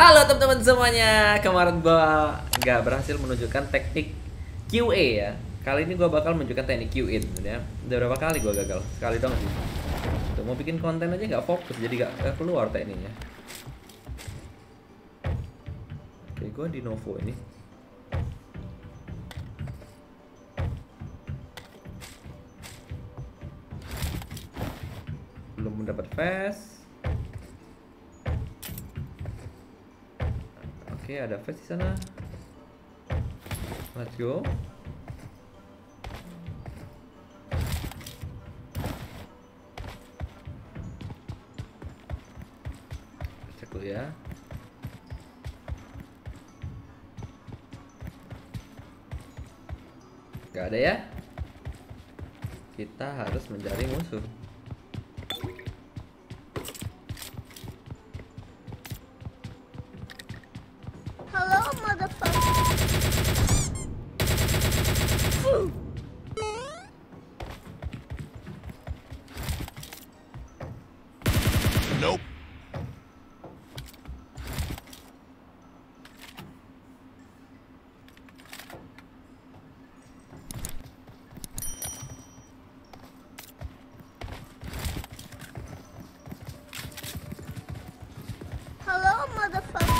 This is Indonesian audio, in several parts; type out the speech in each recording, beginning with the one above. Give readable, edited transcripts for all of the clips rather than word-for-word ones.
Halo teman-teman semuanya. Kemarin gua nggak berhasil menunjukkan teknik QA ya. Kali ini gua bakal menunjukkan teknik QA ya. Udah berapa kali gua gagal? Sekali dong sih. Tuh, mau bikin konten aja nggak fokus, jadi nggak keluar tekniknya. Oke, gua di Novo ini. Belum mendapat fast. Oke, ada fast di sana. Let's go. Cek dulu ya. Gak ada ya. Kita harus mencari musuh. Hello, motherfucker. Nope. Hello, motherfucker.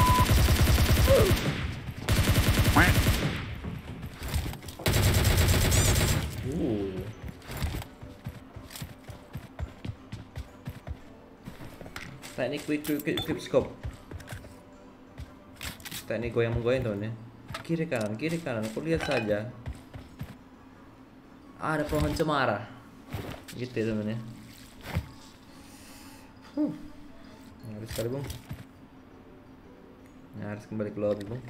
Teknik quick scope. Teknik goyang-goyang teman ya. Kiri kanan, aku lihat saja. Ada pohon cemara. Gitu ya teman ya. Nyaris sekali bung. Nyaris kembali ke lobby bung.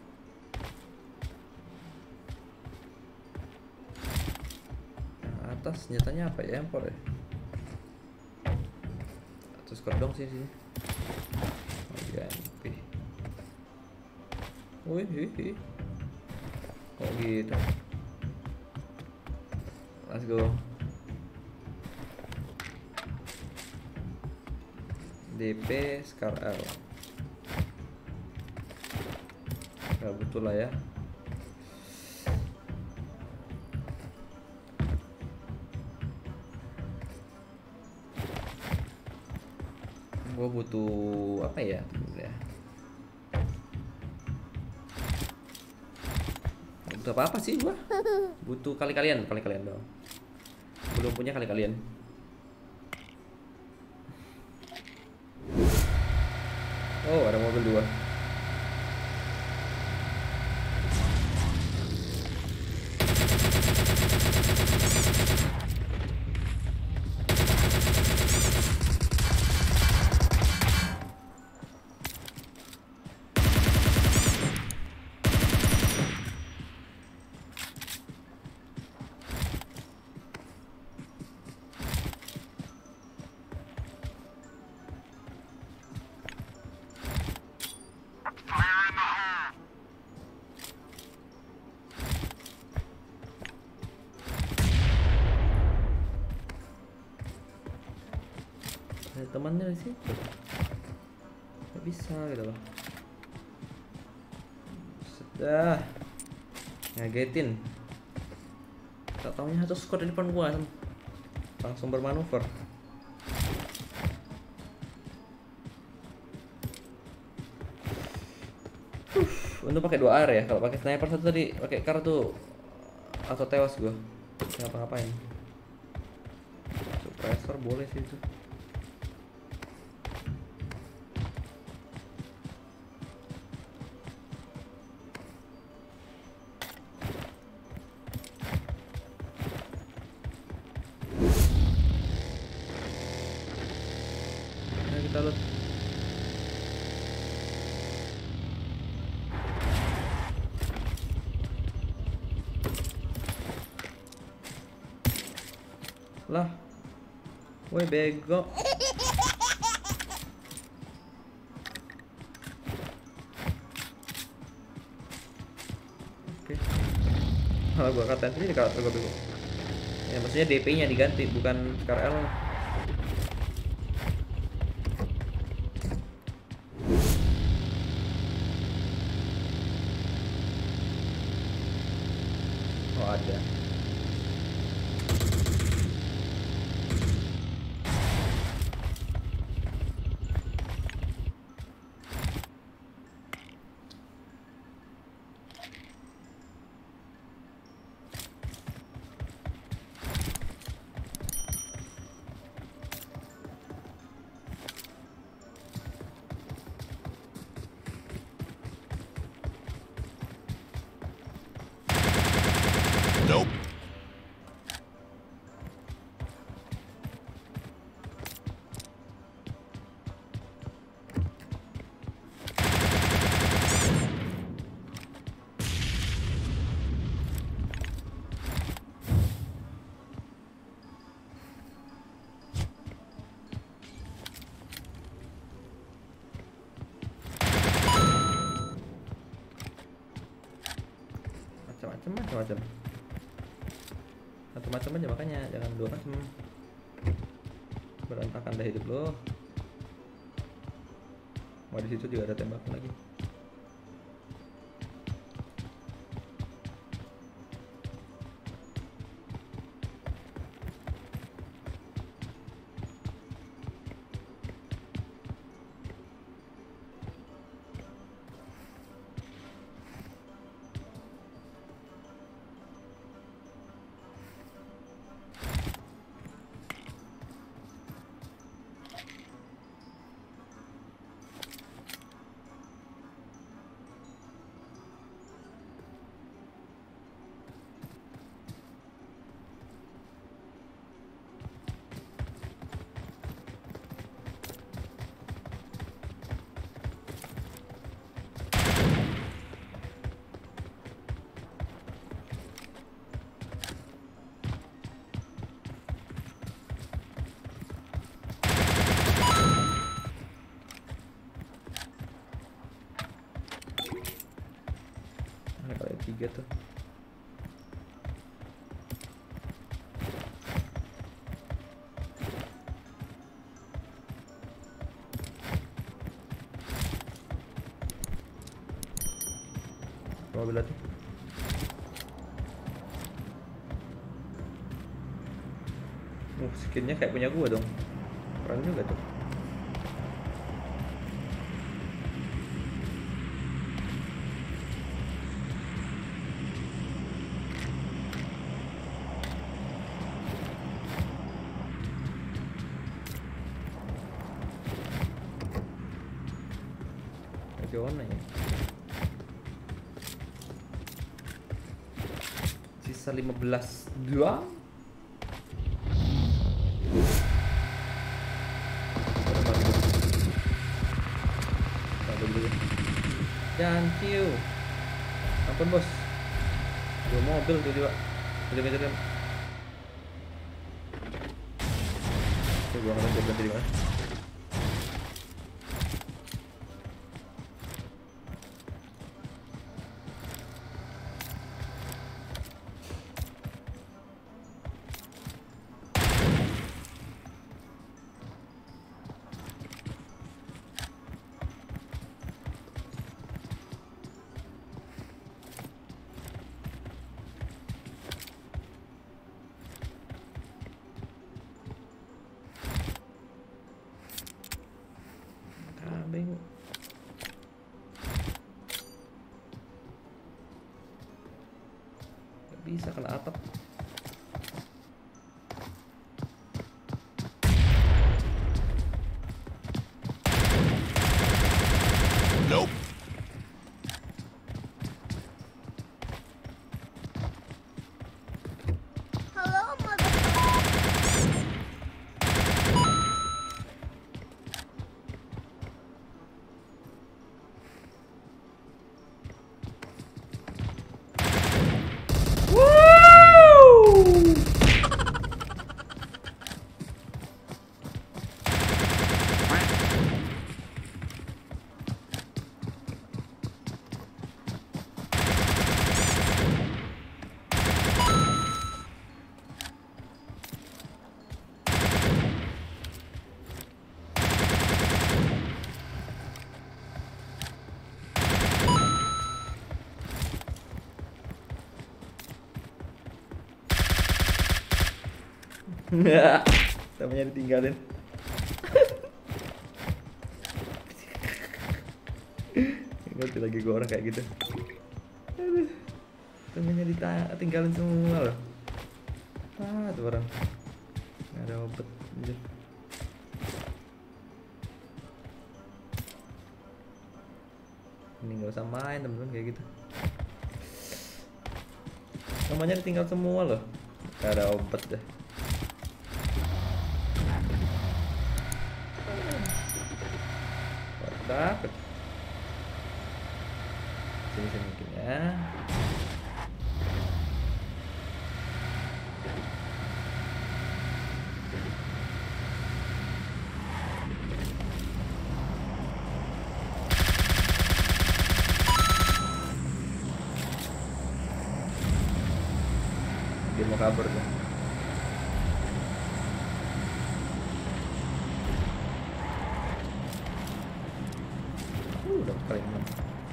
Nah, atas senjatanya apa ya, empor ya? Atas kedong sih. Oh iya, wih. Kok gitu? Let's go. DP Scar L. Gak butuh lah ya. Gue butuh apa ya? Butuh apa sih gua? Butuh kali-kalian dong. Belum punya kali-kalian. Oh, ada mobil 2. Ada temannya di situ. Gak bisa gitu loh. Sudah ngagetin. Tak taunya satu skor di depan gua langsung bermanuver. Untuk pakai 2 AR ya. Kalau pakai sniper satu tadi pakai kartu atau tewas gua. Ngapa-ngapain. Suppressor boleh sih itu. Kita loot. Lah, woi bego. Oke. Malah gua katain sendiri kalau gua bego. Ya maksudnya DP-nya diganti bukan Scar L. ya. Nope. Macam-macam. Macam-macam aja makanya jangan dua macam. Berantakan dah hidup lo. Wah, di situ juga ada tembakan lagi. Kalau ada 3 tuh. Mobil tuh. Skinnya kayak punya gua dong. Keren juga tuh. Bagaimana ya? Sisa 15 doang. Thank you. Ampun bos. Dua mobil tiba-tiba. Kejar-kejar. Gua nggak tahu berhenti di mana. Kambing. Gak bisa kena atap. Nope. Hello, motherfucker. Temennya ditinggalin. Ngerti lagi gue orang kayak gitu. Aduh, temennya ditinggalin semua loh. Tuh orang nggak ada obat. Anjir. Ini nggak usah main temen-temen kayak gitu. Namanya ditinggal semua loh. Gak ada obat deh. Takut. Sini mungkin ya. Dia mau kabur tuh. Udah kali 6.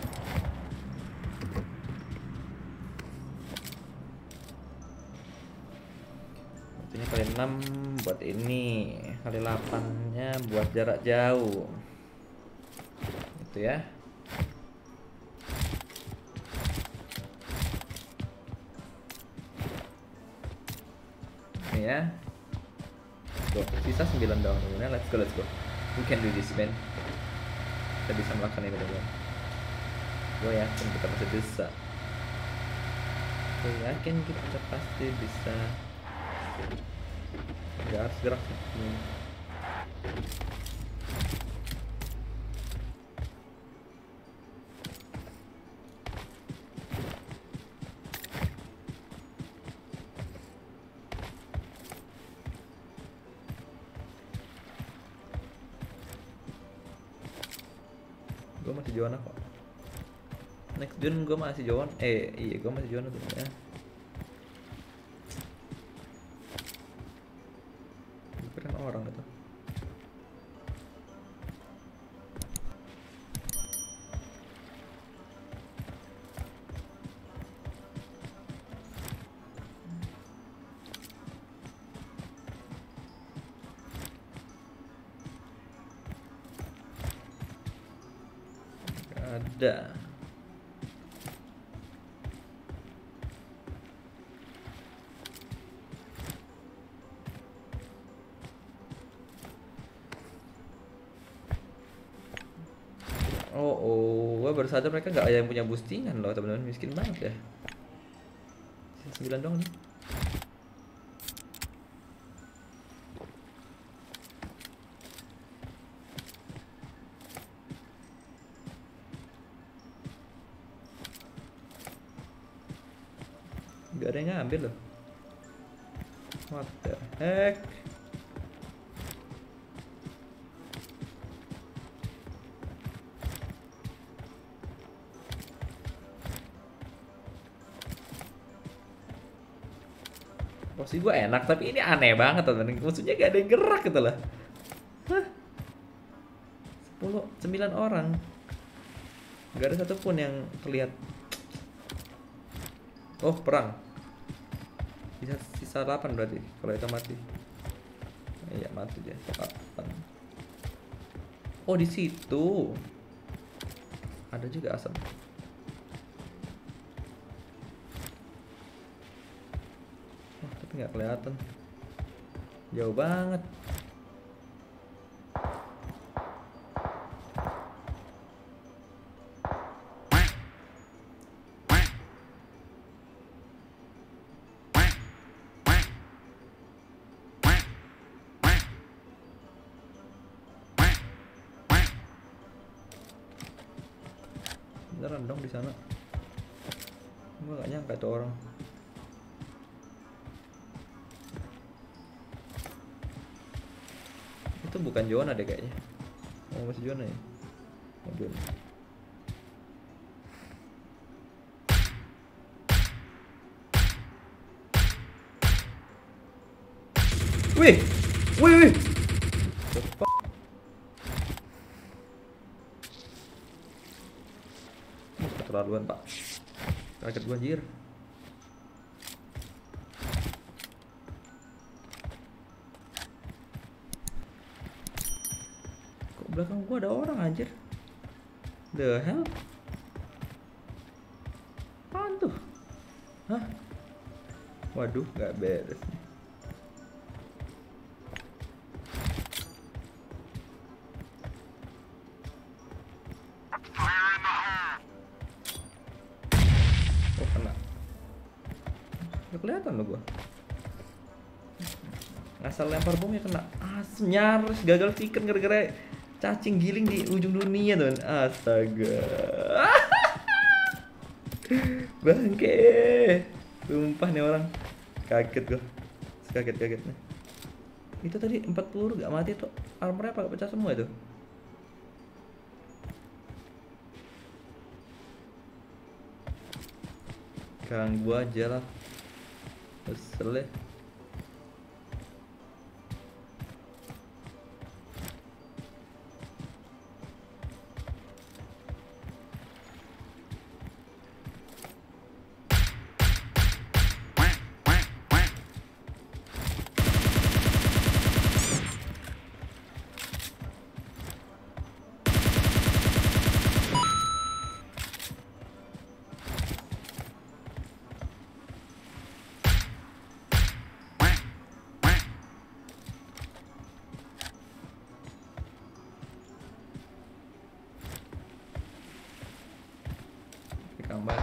Waktunya kali 6 buat ini, kali 8 nya buat jarak jauh. Gitu ya. Ini ya. Tuh, sisa 9 doang teman-teman. Let's go. We can do this, man. Kita bisa melakukan ini teman-teman. Gue yakin kita pasti bisa. Gue yakin kita pasti bisa. Gak harus gerak sih. Gue masih Joanna kok. Next June gue masih Joanna. Iya gue masih Joanna tuh ya. Keren orang itu. Ada. Gue baru sadar mereka nggak ada yang punya boostingan loh teman-teman, miskin banget ya. 9 dong nih. Gak ada yang ngambil loh. What the heck? Posisi gue enak tapi ini aneh banget teman-teman. Maksudnya gak ada yang gerak gitu lah. Hah? 9 orang. Gak ada satupun yang terlihat. Oh, perang. Sisa 8 berarti kalau itu mati. Iya, mati dia. 8. Oh, di situ. Ada juga asap. Wah, tapi nggak kelihatan. Jauh banget. Beneran dong di sana. Gua gak nyangka tuh orang. Itu bukan Joanna deh kayaknya. Oh, masih Joanna ya? Oh, Joanna. Wih! Wih! Keterlaluan pak. Kaget gua anjir. Belakang gua ada orang anjir. The hell? Apaan tuh? Hah? Waduh, gak beres. Oh, kena. Gak kelihatan lo gua. Ngasal lempar bom ya kena. Nyaris gagal chicken gara-gara cacing giling di ujung dunia tuh. Astaga. Bangke. Sumpah nih orang. Kaget gua. Kaget-kagetnya. Itu tadi 4 peluru gak mati tuh. Armornya apa pecah semua itu? Ganggu aja lah. Kesel ya. Gambar.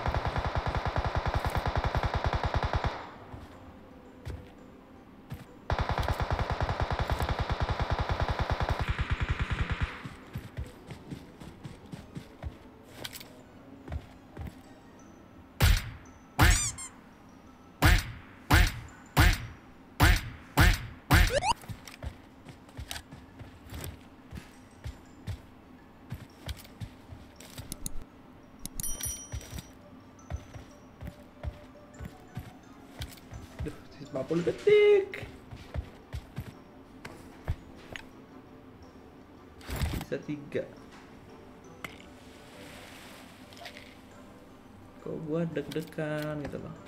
Duh, 40 detik. Bisa 3. Kok gua deg-degan gitu loh.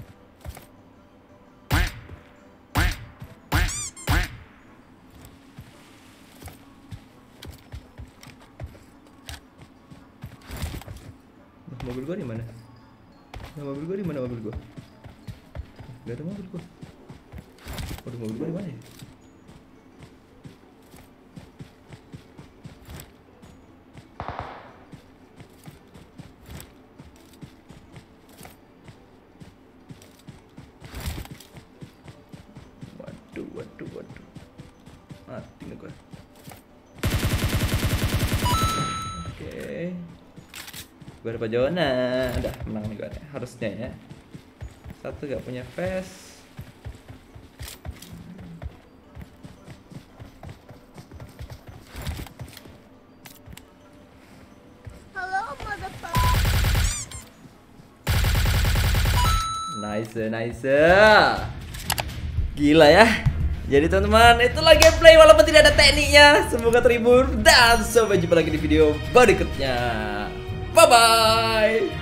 Mobil gua di mana? Mobil gua di mana mobil gua? Gak ada mobil gua. Waduh, mobil gua di mana ya? Waduh. Mati nih gua. Oke. Gua dapat Jona. Udah menang nih gua nih. Harusnya ya. Satu gak punya face. Hello, motherfucker. Nice. Gila ya. Jadi teman-teman, itulah gameplay walaupun tidak ada tekniknya. Semoga terhibur dan sampai jumpa lagi di video berikutnya. Bye bye.